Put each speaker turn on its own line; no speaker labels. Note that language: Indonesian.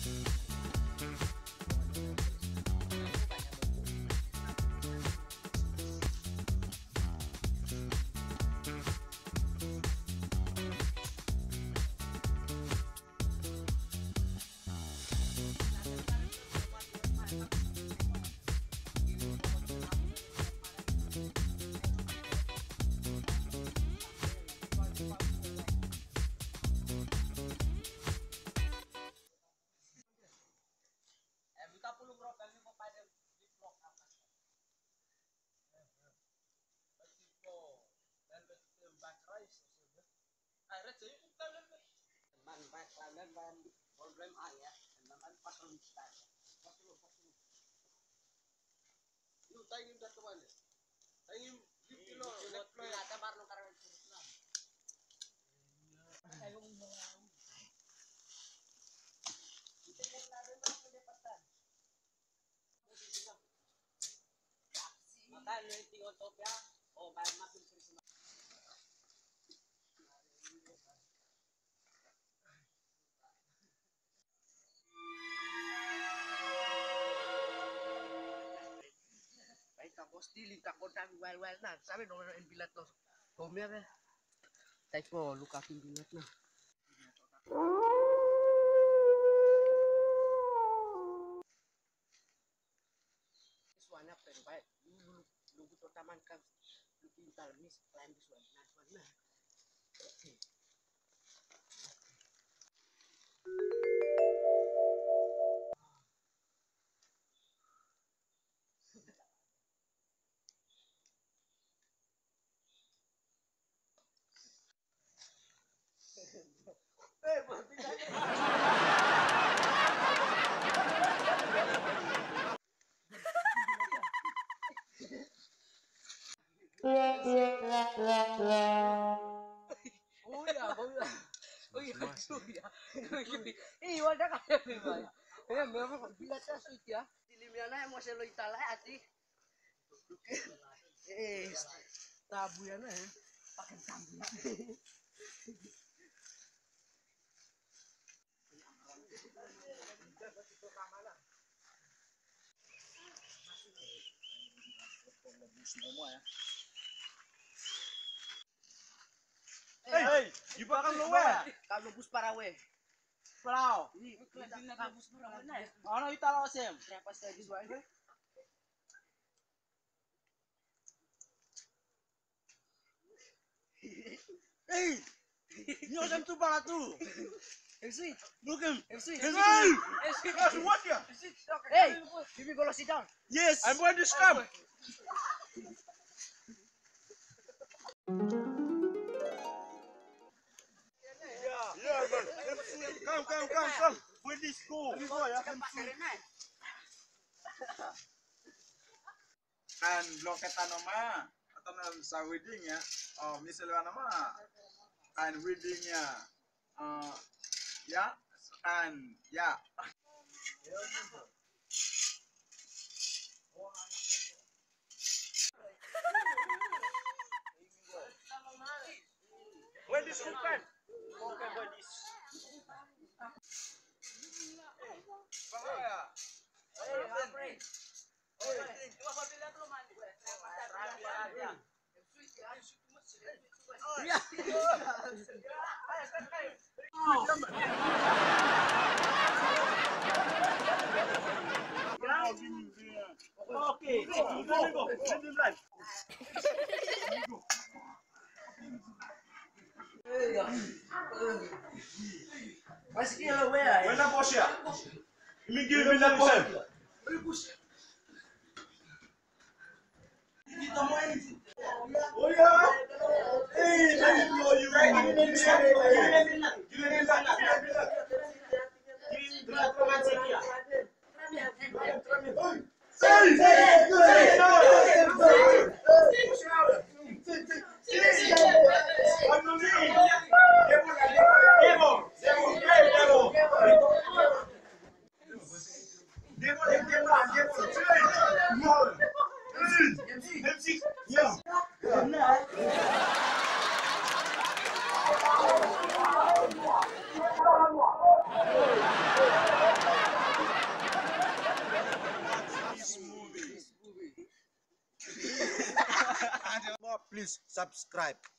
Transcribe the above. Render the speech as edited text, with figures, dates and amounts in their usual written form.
Stili takon kami well na sabi dong en bilat lo bomnya be teko luka bilat na suanya pero baik lu butuh taman kan lu pintar mis lain suanya suanya wadah kaya memang. Memang bilat sa sweet ya. Dilimnya na mo selo itala ati. Tabu ya na pakai tabu.
Hey, you bakal lo we?
Kalau bus para we.
Plau.
Ini kita bus para we na.
Ano italo sem?
Berapa lagi suara?
Hey, nyo sem tu para tu.
MC,
Look him.
MC,
Hey,
MC.
what ya?
Hey, Bibi go sit down.
Yes, I'm going to scam. Yeah, man. Come. Where this go? Kan bloketan nama atau sa wedding ya. Oh, misalnya nama kan weddingnya. Ya, kan ya. Where this go kan? Okay, boy this. Bahaya. Okay, go.
Mas que ela é?
When na Porsche? Me give me that Porsche. Oh yeah. Hey, let me blow you. Give me
please subscribe.